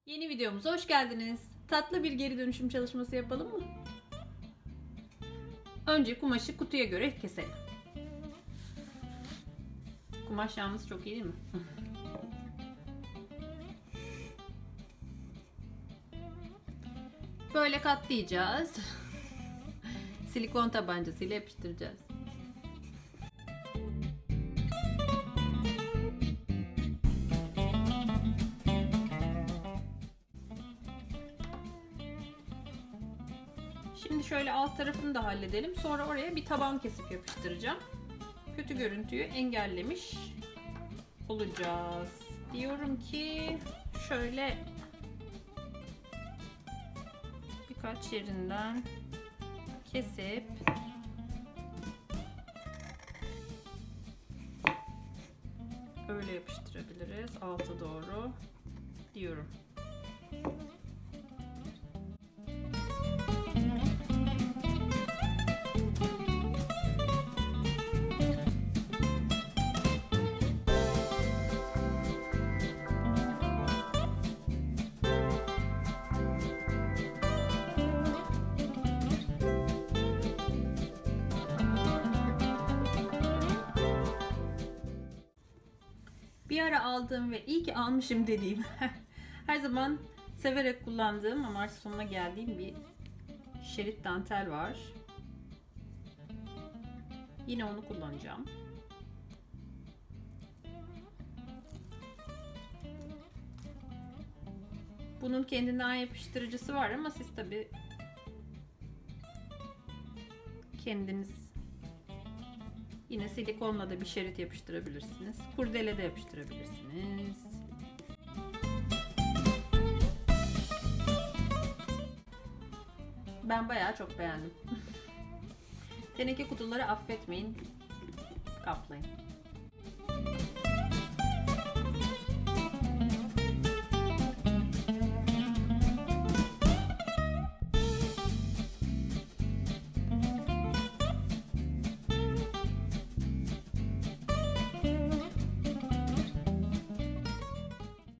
Yeni videomuza hoş geldiniz. Tatlı bir geri dönüşüm çalışması yapalım mı? Önce kumaşı kutuya göre keselim. Kumaş yalnız çok iyi değil mi? Böyle katlayacağız. Silikon tabancasıyla yapıştıracağız. Şimdi şöyle alt tarafını da halledelim. Sonra oraya bir taban kesip yapıştıracağım. Kötü görüntüyü engellemiş olacağız. Diyorum ki şöyle birkaç yerinden kesip öyle yapıştırabiliriz alta doğru diyorum. Bir ara aldığım ve iyi ki almışım dediğim, her zaman severek kullandığım ama artık sonuna geldiğim bir şerit dantel var. Yine onu kullanacağım. Bunun kendinden yapıştırıcısı var ama siz tabi kendiniz yine silikonla da bir şerit yapıştırabilirsiniz. Kurdele de yapıştırabilirsiniz. Ben bayağı çok beğendim. Teneke kutuları affetmeyin. Kaplayın.